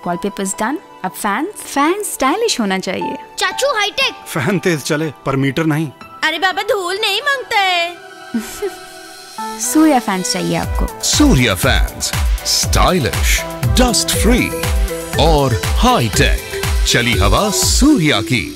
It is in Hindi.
Wallpapers done. अब फैन स्टाइलिश होना चाहिए। चाचू हाईटेक। फैन तेज चले पर मीटर नहीं। अरे बाबा धूल नहीं मांगता है। सूर्या फैंस चाहिए आपको। Surya fans, stylish, dust free और हाई टेक। चली हवा सूर्या की।